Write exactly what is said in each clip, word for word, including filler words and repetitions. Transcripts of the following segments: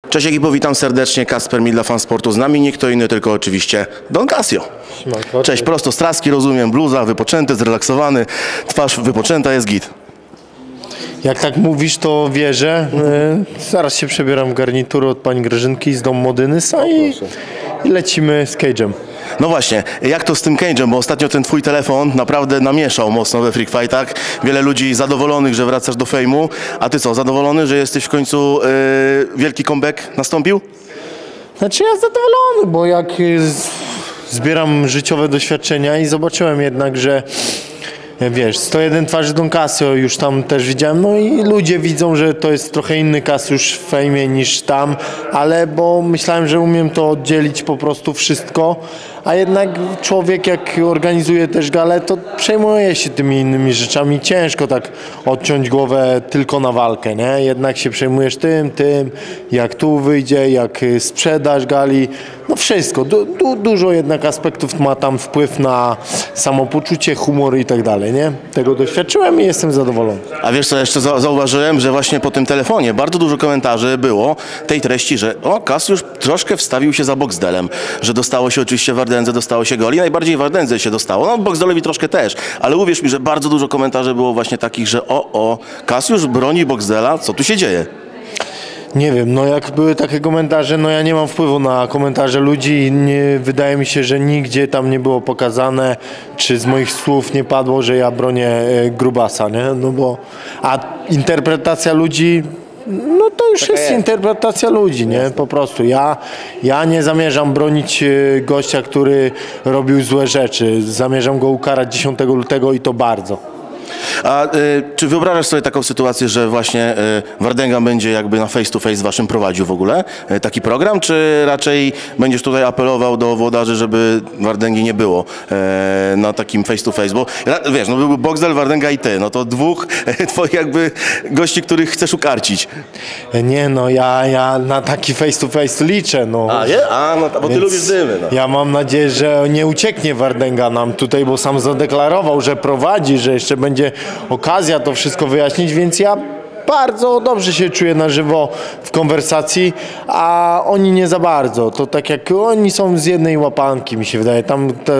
Cześć ekipo, witam serdecznie, Kasper Midla, fan sportu. Z nami nie kto inny, tylko oczywiście Don Casio. Cześć, prosto z traski, rozumiem, bluza, wypoczęty, zrelaksowany, twarz wypoczęta, jest git. Jak tak mówisz, to wierzę. Yy, zaraz się przebieram w garniturę od pani Grażynki z domu Modynysa i, i lecimy z Cage'em. No właśnie, jak to z tym Cage'em, bo ostatnio ten twój telefon naprawdę namieszał mocno we Freak Fightach. Wiele ludzi zadowolonych, że wracasz do fejmu. A ty co, zadowolony, że jesteś w końcu, yy, wielki comeback nastąpił? Znaczy ja zadowolony, bo jak yy, zbieram życiowe doświadczenia i zobaczyłem jednak, że wiesz, sto jeden twarzy Don Casio już tam też widziałem, no i ludzie widzą, że to jest trochę inny Casiusz w fejmie niż tam, ale bo myślałem, że umiem to oddzielić po prostu wszystko, a jednak człowiek jak organizuje też galę, to przejmuje się tymi innymi rzeczami, ciężko tak odciąć głowę tylko na walkę, nie? Jednak się przejmujesz tym, tym, jak tu wyjdzie, jak sprzedaż gali, no wszystko, du, du, dużo jednak aspektów ma tam wpływ na samopoczucie, humor i tak dalej, nie? Tego doświadczyłem i jestem zadowolony. A wiesz co, jeszcze zauważyłem, że właśnie po tym telefonie bardzo dużo komentarzy było tej treści, że o, Casiusz troszkę wstawił się za Boxdelem, że dostało się oczywiście Wardędze, dostało się goli, najbardziej Wardędze się dostało, no Boxdelowi troszkę też, ale uwierz mi, że bardzo dużo komentarzy było właśnie takich, że o, o, Casiusz broni Boxdela, co tu się dzieje? Nie wiem, no jak były takie komentarze, no ja nie mam wpływu na komentarze ludzi i nie, wydaje mi się, że nigdzie tam nie było pokazane, czy z moich słów nie padło, że ja bronię e, Grubasa, nie? No bo, a interpretacja ludzi, no to już jest interpretacja ludzi, nie? Po prostu ja, ja nie zamierzam bronić e, gościa, który robił złe rzeczy, zamierzam go ukarać dziesiątego lutego i to bardzo. A y, czy wyobrażasz sobie taką sytuację, że właśnie y, Wardęga będzie jakby na face to face z waszym prowadził w ogóle y, taki program, czy raczej będziesz tutaj apelował do włodarzy, żeby Wardęgi nie było y, na takim face to face, bo wiesz, no byłby Boxdel, Wardęga i ty, no to dwóch y, twoich jakby gości, których chcesz ukarcić. Nie no, ja, ja na taki face to face liczę, no. A, nie? A, no, bo ty lubisz dymy, no. Ja mam nadzieję, że nie ucieknie Wardęga nam tutaj, bo sam zadeklarował, że prowadzi, że jeszcze będzie okazja to wszystko wyjaśnić, więc ja bardzo dobrze się czuję na żywo w konwersacji, a oni nie za bardzo. To tak jak oni są z jednej łapanki, mi się wydaje. Tam te,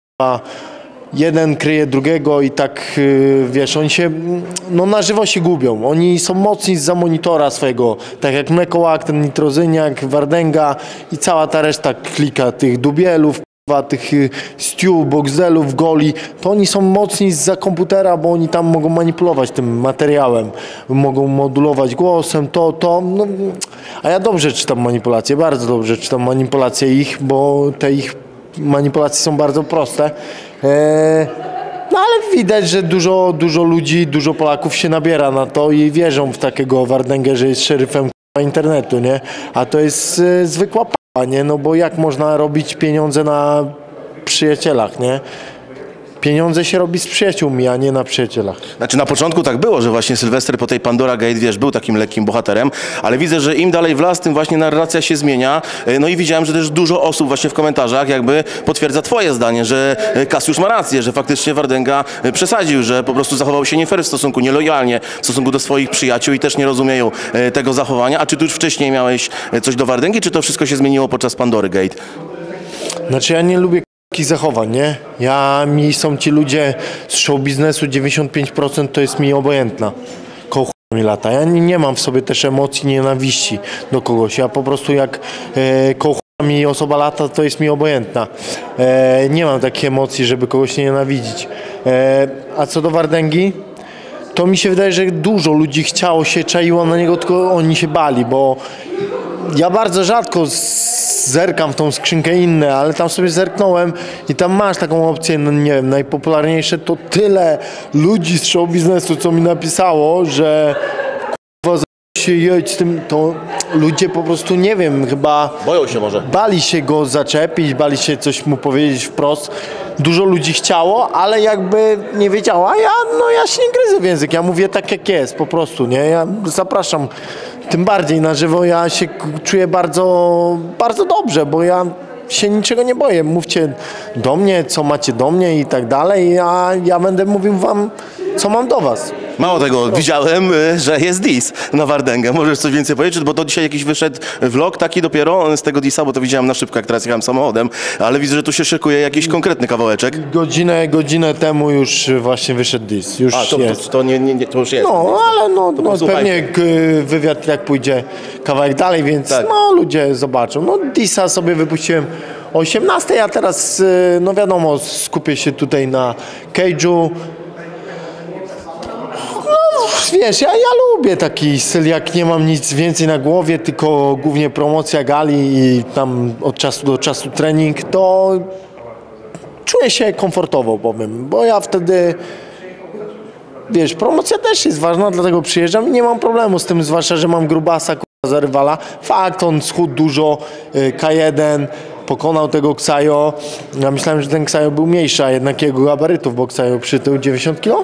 jeden kryje drugiego i tak, wiesz, oni się, no na żywo się gubią. Oni są mocni zza monitora swojego, tak jak Mlekołak, ten Nitrozyniak, Wardęga i cała ta reszta klika tych Dubielów, tych Stu, Boxdelów, goli, to oni są mocni zza komputera, bo oni tam mogą manipulować tym materiałem, mogą modulować głosem, to, to, no, a ja dobrze czytam manipulacje, bardzo dobrze czytam manipulacje ich, bo te ich manipulacje są bardzo proste. Eee, no ale widać, że dużo, dużo ludzi, dużo Polaków się nabiera na to i wierzą w takiego Wardęgę, że jest szeryfem internetu, nie? A to jest e, zwykła nie, no bo jak można robić pieniądze na przyjacielach, nie? Pieniądze się robi z przyjaciółmi, a nie na przyjacielach. Znaczy na początku tak było, że właśnie Sylwester po tej Pandora Gate, wiesz, był takim lekkim bohaterem, ale widzę, że im dalej w las, tym właśnie narracja się zmienia. No i widziałem, że też dużo osób właśnie w komentarzach jakby potwierdza twoje zdanie, że Casiusz ma rację, że faktycznie Wardęga przesadził, że po prostu zachował się nie fair w stosunku, nielojalnie w stosunku do swoich przyjaciół i też nie rozumieją tego zachowania. A czy tu już wcześniej miałeś coś do Wardęgi, czy to wszystko się zmieniło podczas Pandory Gate? Znaczy ja nie lubię takich zachowań, nie? Ja, mi są ci ludzie z show biznesu, dziewięćdziesiąt pięć procent to jest mi obojętna. Koło chuja mi lata. Ja nie, nie mam w sobie też emocji nienawiści do kogoś. Ja po prostu jak e, koło chuja mi osoba lata, to jest mi obojętna. E, nie mam takich emocji, żeby kogoś nie nienawidzić. E, a co do Wardęgi, to mi się wydaje, że dużo ludzi chciało się, czaiło na niego, tylko oni się bali, bo ja bardzo rzadko zerkam w tą skrzynkę inne, ale tam sobie zerknąłem i tam masz taką opcję, no nie wiem, najpopularniejsze to tyle ludzi z show biznesu, co mi napisało, że kurwa się jedź z tym, to ludzie po prostu, nie wiem, chyba boją się może. Bali się go zaczepić, bali się coś mu powiedzieć wprost. Dużo ludzi chciało, ale jakby nie wiedziało, a ja, no ja się nie gryzę w język, ja mówię tak jak jest, po prostu, nie, ja zapraszam, tym bardziej na żywo, ja się czuję bardzo, bardzo dobrze, bo ja się niczego nie boję, mówcie do mnie, co macie do mnie i tak dalej, a ja będę mówił wam co mam do was? Mało tego, widziałem, y, że jest dis na Wardęgę. Możesz coś więcej powiedzieć? Bo to dzisiaj jakiś wyszedł vlog taki dopiero z tego disa, bo to widziałem na szybko, jak teraz jechałem samochodem, ale widzę, że tu się szykuje jakiś konkretny kawałeczek. Godzinę, godzinę temu już właśnie wyszedł dis. Już A, to, jest. to, to, nie, nie, nie, to już jest. No, ale no, no posłuchajcie. pewnie k- wywiad jak pójdzie kawałek dalej, więc Tak. no ludzie zobaczą. No disa sobie wypuściłem o osiemnastej, a teraz y, no wiadomo, skupię się tutaj na Cage'u. No wiesz, ja, ja lubię taki styl, jak nie mam nic więcej na głowie, tylko głównie promocja gali i tam od czasu do czasu trening, to czuję się komfortowo, powiem, bo ja wtedy, wiesz, promocja też jest ważna, dlatego przyjeżdżam i nie mam problemu z tym, zwłaszcza, że mam grubasa kurwa, za rywala. Fakt, on schudł dużo, y, K jeden, pokonał tego Ksajo. Ja myślałem, że ten Ksajo był mniejszy, a jednak jego gabarytów, bo Ksajo przytył dziewięćdziesiąt kilo.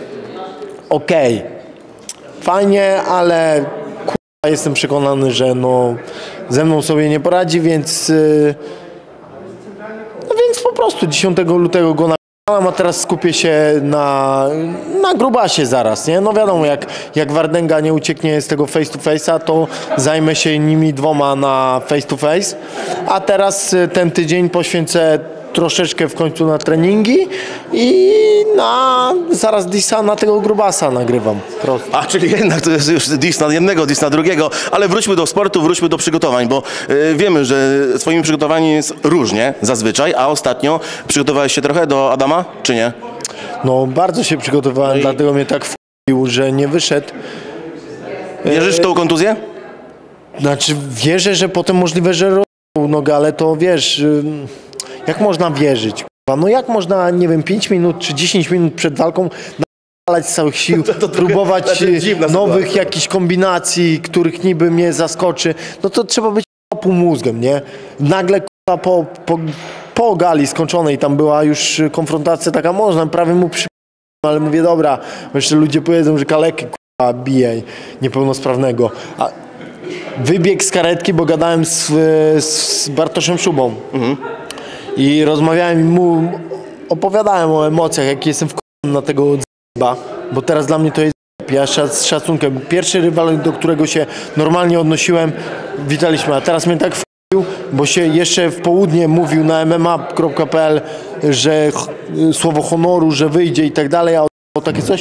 Okej, fajnie, ale kurwa, jestem przekonany, że no, ze mną sobie nie poradzi, więc... y, No więc po prostu dziesiątego lutego go napisałem, a teraz skupię się na, na grubasie zaraz, nie? No wiadomo, jak, jak Wardęga nie ucieknie z tego face to face'a, to zajmę się nimi dwoma na face to face, a teraz y, ten tydzień poświęcę troszeczkę w końcu na treningi i na zaraz disa na tego grubasa nagrywam. Prosto. A, czyli jednak to jest już dis na jednego, dis na drugiego, ale wróćmy do sportu, wróćmy do przygotowań, bo y, wiemy, że swoimi przygotowaniami jest różnie zazwyczaj, a ostatnio przygotowałeś się trochę do Adama, czy nie? No bardzo się przygotowałem, No i- dlatego mnie tak wkurwił, że nie wyszedł. Wierzysz w tą kontuzję? Znaczy wierzę, że potem możliwe, że rozwiązał nogę, ale to wiesz, ym, jak można wierzyć? Kurwa? No jak można, nie wiem, pięć minut czy dziesięć minut przed walką napalać z całych sił, To- to trochę- próbować to jest dziwna nowych sytuacja. jakichś kombinacji, których niby mnie zaskoczy, no to trzeba być pół mózgiem, nie? Nagle kurwa, po, po, po gali skończonej tam była już konfrontacja taka, można, prawie mu przy... ale mówię, dobra, bo jeszcze ludzie powiedzą, że kalekę kurwa bije niepełnosprawnego. A wybieg z karetki, bo gadałem z, z Bartoszem Szubą i rozmawiałem i mu opowiadałem o emocjach, jaki jestem wkurwiony na tego z***ba, bo teraz dla mnie to jest ja szac- z szacunkiem. Pierwszy rywal, do którego się normalnie odnosiłem, witaliśmy, a teraz mnie tak wkurwił, bo się jeszcze w południe mówił na m m a kropka p l, że ch- słowo honoru, że wyjdzie i tak dalej, a o takie coś.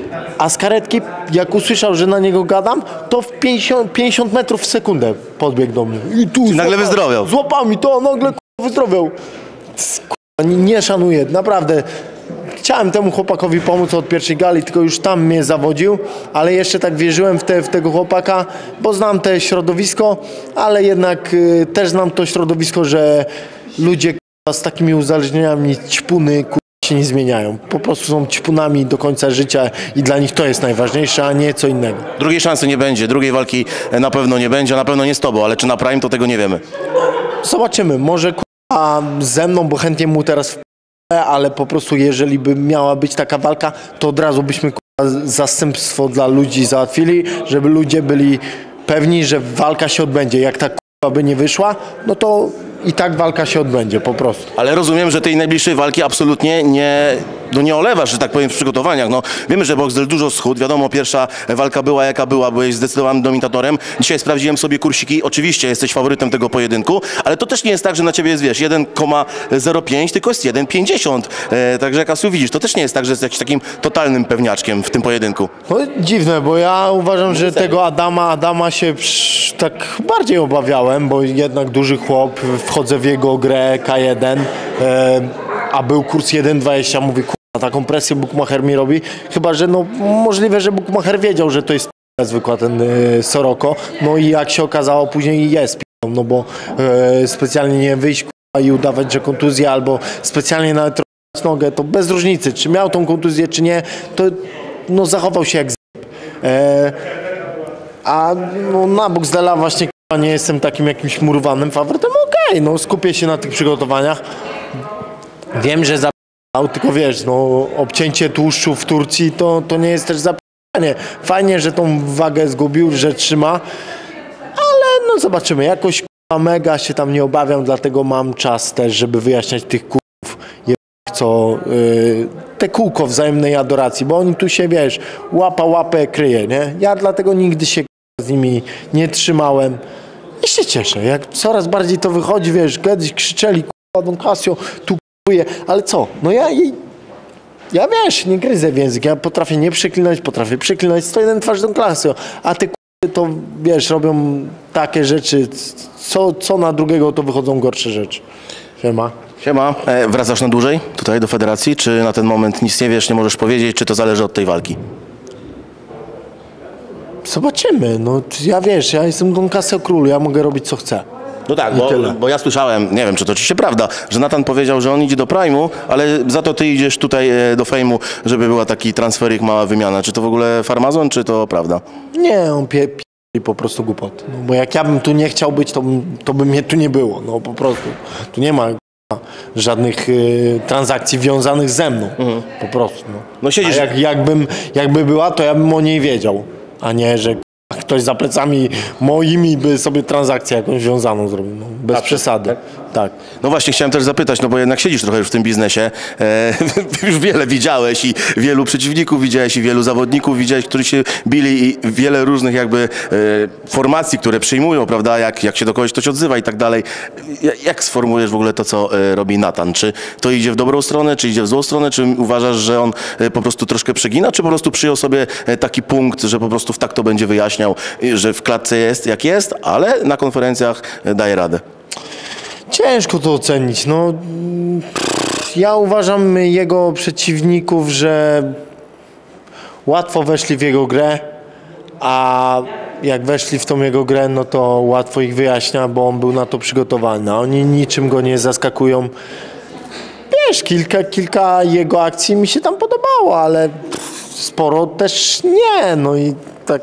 A z karetki, jak usłyszał, że na niego gadam, to w pięćdziesiąt, pięćdziesiąt metrów w sekundę podbiegł do mnie. I tu nagle złapał- wyzdrowiał. Z łapami, to nagle k***a, wyzdrowiał. C- k***a, Nie, nie szanuję, naprawdę. Chciałem temu chłopakowi pomóc od pierwszej gali, tylko już tam mnie zawodził, ale jeszcze tak wierzyłem w, te, w tego chłopaka, bo znam te środowisko, ale jednak y, też znam to środowisko, że ludzie k***a, z takimi uzależnieniami, ćpuny, k***a, się nie zmieniają. Po prostu są ćpunami do końca życia i dla nich to jest najważniejsze, a nie co innego. Drugiej szansy nie będzie, drugiej walki e, na pewno nie będzie, a na pewno nie z tobą, ale czy na Prime, to tego nie wiemy. Zobaczymy, może k***a, ze mną, bo chętnie mu teraz w ale po prostu jeżeli by miała być taka walka, to od razu byśmy k***a, zastępstwo dla ludzi załatwili, żeby ludzie byli pewni, że walka się odbędzie. Jak ta k***a by nie wyszła, no to i tak walka się odbędzie po prostu. Ale rozumiem, że tej najbliższej walki absolutnie nie, no nie olewasz, że tak powiem, w przygotowaniach. No, wiemy, że Boxdel dużo schudł. Wiadomo, pierwsza walka była jaka była, byłeś zdecydowanym dominatorem. Dzisiaj sprawdziłem sobie kursiki. Oczywiście jesteś faworytem tego pojedynku, ale to też nie jest tak, że na ciebie jest, wiesz, jeden przecinek zero pięć, tylko jest jeden przecinek pięćdziesiąt. E, także jak Asu widzisz, to też nie jest tak, że jesteś takim totalnym pewniaczkiem w tym pojedynku. No dziwne, bo ja uważam, że tego Adama, Adama się psz, tak bardziej obawiałem, bo jednak duży chłop, wchodzę w jego grę K jeden, e, a był kurs jeden dwadzieścia, mówię, kurwa, taką presję Bukmacher mi robi, chyba, że no możliwe, że Bukmacher wiedział, że to jest zwykła ten e, Soroko, no i jak się okazało później jest, no bo e, specjalnie nie wyjść kurwa, i udawać, że kontuzja, albo specjalnie nawet nogę, to bez różnicy, czy miał tą kontuzję, czy nie, to no, zachował się jak z... E, a no, na Boxdela właśnie k***a, nie jestem takim jakimś murowanym faworytem, okej, no skupię się na tych przygotowaniach. Wiem, że zapał, tylko wiesz, no obcięcie tłuszczu w Turcji to, to nie jest też zapalenie. Fajnie, że tą wagę zgubił, że trzyma, ale no zobaczymy, jakoś k***a, mega się tam nie obawiam, dlatego mam czas też, żeby wyjaśniać tych kurów co y, te kółko wzajemnej adoracji, bo oni tu się, wiesz, łapa łapę kryje, nie? Ja dlatego nigdy się z nimi nie trzymałem i się cieszę, jak coraz bardziej to wychodzi, wiesz, kiedyś krzyczeli, k***a, Don Casio, tu k***uje, ale co, no ja jej, ja wiesz, nie gryzę w język, ja potrafię nie przeklinać, potrafię przeklinać, sto jeden twarz Don Casio, a te k***y to, wiesz, robią takie rzeczy, co, co na drugiego to wychodzą gorsze rzeczy. Siema. Siema, e, wracasz na dłużej tutaj do federacji, czy na ten moment nic nie wiesz, nie możesz powiedzieć, czy to zależy od tej walki? Zobaczymy, no ja wiesz, ja jestem Don Casio król, ja mogę robić co chcę. No tak, I bo, tyle. bo ja słyszałem, nie wiem czy to oczywiście prawda, że Nathan powiedział, że on idzie do Prime'u, ale za to ty idziesz tutaj e, do Fame'u, żeby była taki transferik, mała wymiana. Czy to w ogóle farmazon, czy to prawda? Nie, on pie, pie po prostu głupot. No, bo jak ja bym tu nie chciał być, to, bym- to by mnie tu nie było, no po prostu. Tu nie ma k***a, żadnych y, transakcji wiązanych ze mną, po prostu. No, No siedzisz- A jak, jakbym, jakby była, to ja bym o niej wiedział, a nie, że k***a, ktoś za plecami moimi by sobie transakcję jakąś wiązaną zrobił, no, bez przesady. Tak. No właśnie, chciałem też zapytać, no bo jednak siedzisz trochę już w tym biznesie, e, już wiele widziałeś i wielu przeciwników widziałeś i wielu zawodników widziałeś, którzy się bili i wiele różnych jakby e, formacji, które przyjmują, prawda, jak, jak się do kogoś ktoś odzywa i tak dalej. Ja- Jak sformułujesz w ogóle to, co e, robi Nathan? Czy to idzie w dobrą stronę, czy idzie w złą stronę, czy uważasz, że on e, po prostu troszkę przegina, czy po prostu przyjął sobie e, taki punkt, że po prostu w tak to będzie wyjaśniał, i że w klatce jest jak jest, ale na konferencjach e, daje radę? Ciężko to ocenić. No, mm, pff, ja uważam jego przeciwników, że łatwo weszli w jego grę, a jak weszli w tą jego grę, no to łatwo ich wyjaśnia, bo on był na to przygotowany. A oni niczym go nie zaskakują. Wiesz, kilka, kilka jego akcji mi się tam podobało, ale pff, sporo też nie. No i tak...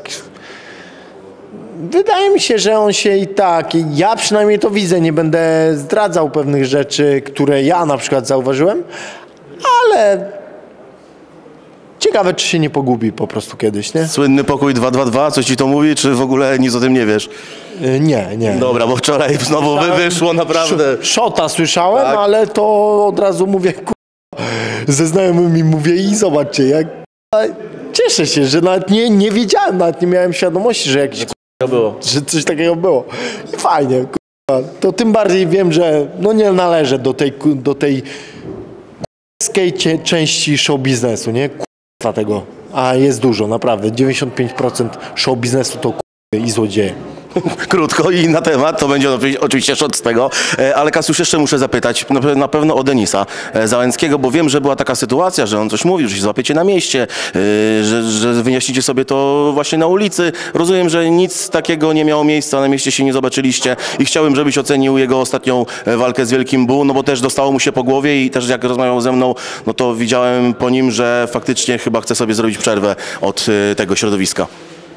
Wydaje mi się, że on się i tak, ja przynajmniej to widzę, nie będę zdradzał pewnych rzeczy, które ja na przykład zauważyłem, ale ciekawe, czy się nie pogubi po prostu kiedyś, nie? Słynny pokój dwa dwa dwa, coś ci to mówi, czy w ogóle nic o tym nie wiesz? Y, Nie, nie. Dobra, bo wczoraj znowu wy wyszło naprawdę. Sz- Szota słyszałem, Tak. ale to od razu mówię, ku- ze znajomymi mówię i zobaczcie, jak cieszę się, że nawet nie, nie wiedziałem, nawet nie miałem świadomości, że jakiś To było. że coś takiego było. I fajnie, kurwa. To tym bardziej wiem, że no nie należę do tej, ku- do tej k***skiej cie- części show biznesu, nie? Kurwa tego. A jest dużo, naprawdę. dziewięćdziesiąt pięć procent show biznesu to kurwa i złodzieje. Krótko i na temat, to będzie oczy- oczywiście szot z tego, E, ale Kasiusz, jeszcze muszę zapytać na pe- na pewno o Denisa e, Załęckiego, bo wiem, że była taka sytuacja, że on coś mówił, że się złapiecie na mieście, e, że, że wyjaśnicie sobie to właśnie na ulicy. Rozumiem, że nic takiego nie miało miejsca, na mieście się nie zobaczyliście i chciałbym, żebyś ocenił jego ostatnią e, walkę z Wielkim Bu, no bo też dostało mu się po głowie i też jak rozmawiał ze mną, no to widziałem po nim, że faktycznie chyba chce sobie zrobić przerwę od e, tego środowiska.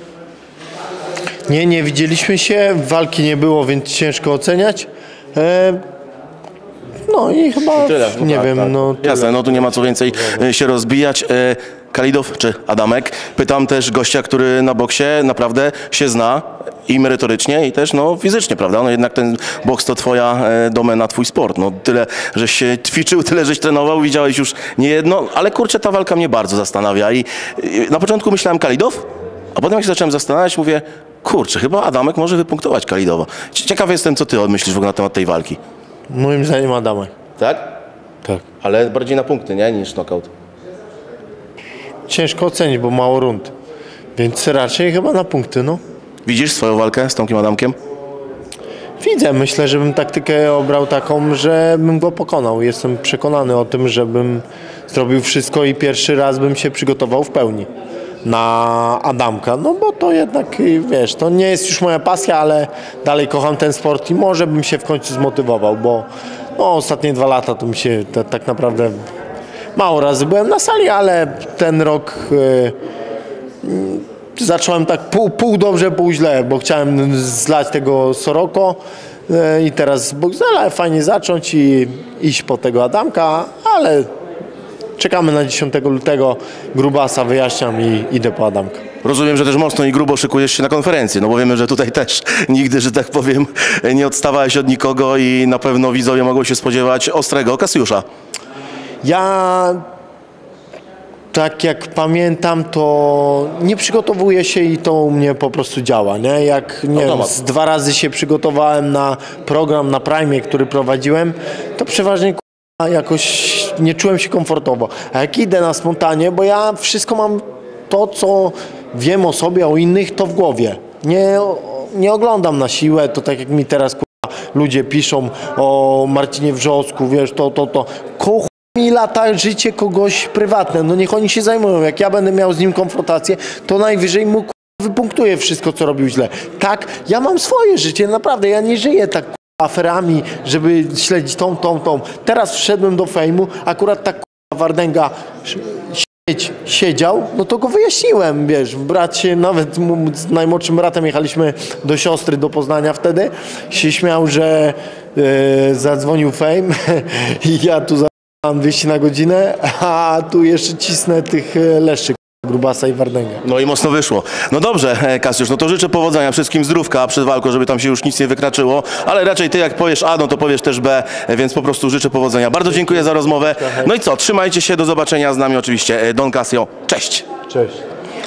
Nie, nie widzieliśmy się, walki nie było, więc ciężko oceniać. E, no i chyba, Tyle, no nie tak, wiem, tak. no tyle. Jasne, no tu nie ma co więcej e, się rozbijać. E, Kalidow czy Adamek? Pytam też gościa, który na boksie naprawdę się zna i merytorycznie, i też no fizycznie, prawda? No jednak ten boks to twoja e, domena, twój sport. No tyle, żeś się ćwiczył, tyle, żeś trenował, widziałeś już niejedno, ale kurczę, ta walka mnie bardzo zastanawia i, i na początku myślałem Kalidow, a potem jak się zacząłem zastanawiać, mówię, kurczę, chyba Adamek może wypunktować Kalidowa. Ciekawy jestem, co ty myślisz w ogóle na temat tej walki. Moim zdaniem Adamek. Tak? Tak. Ale bardziej na punkty, nie? Niż knockout. Ciężko ocenić, bo mało rund. Więc raczej chyba na punkty, no. Widzisz swoją walkę z Tomkiem Adamkiem? Widzę, myślę, żebym taktykę obrał taką, że bym go pokonał. Jestem przekonany o tym, żebym zrobił wszystko i pierwszy raz bym się przygotował w pełni na Adamka. No bo to jednak, wiesz, to nie jest już moja pasja, ale dalej kocham ten sport i może bym się w końcu zmotywował, bo no, ostatnie dwa lata to mi się ta, tak naprawdę mało razy byłem na sali, ale ten rok... Yy, Zacząłem tak pół, pół dobrze, pół źle, bo chciałem zlać tego Soroko e, i teraz Boxdela, fajnie zacząć i iść po tego Adamka, ale czekamy na dziesiątego lutego, grubasa wyjaśniam i idę po Adamka. Rozumiem, że też mocno i grubo szykujesz się na konferencję, no bo wiemy, że tutaj też nigdy, że tak powiem, nie odstawałeś od nikogo i na pewno widzowie mogą się spodziewać ostrego Kasiusza. Ja tak jak pamiętam, to nie przygotowuję się i to u mnie po prostu działa, nie? Jak nie wiem, z dwa razy się przygotowałem na program na Prime, który prowadziłem, to przeważnie k***a, jakoś nie czułem się komfortowo. A jak idę na spontanie, bo ja wszystko mam to, co wiem o sobie, o innych, to w głowie. Nie, nie oglądam na siłę, to tak jak mi teraz k***a, ludzie piszą o Marcinie Wrzosku, wiesz, to, to, to. Koło mi lata życie kogoś prywatne, no niech oni się zajmują. Jak ja będę miał z nim konfrontację, to najwyżej mu k***a, wypunktuje wszystko, co robił źle. Tak, ja mam swoje życie, naprawdę, ja nie żyję tak k***a, aferami, żeby śledzić tą, tą, tą. Teraz wszedłem do fejmu, akurat tak k***a, Wardęga siedzieć, siedział, no to go wyjaśniłem, wiesz, brat się, nawet z najmłodszym bratem jechaliśmy do siostry, do Poznania wtedy, się śmiał, że e, zadzwonił Fame i ja tu za dwieście na godzinę, a tu jeszcze cisnę tych leszczy, Grubasa i Wardęga. No i mocno wyszło. No dobrze, Kasiusz, no to życzę powodzenia, wszystkim zdrówka przed walką, żeby tam się już nic nie wykraczyło, ale raczej ty jak powiesz A, no to powiesz też B, więc po prostu życzę powodzenia. Bardzo dziękuję za rozmowę. No i co, trzymajcie się, do zobaczenia z nami oczywiście. Don Casio, cześć! Cześć.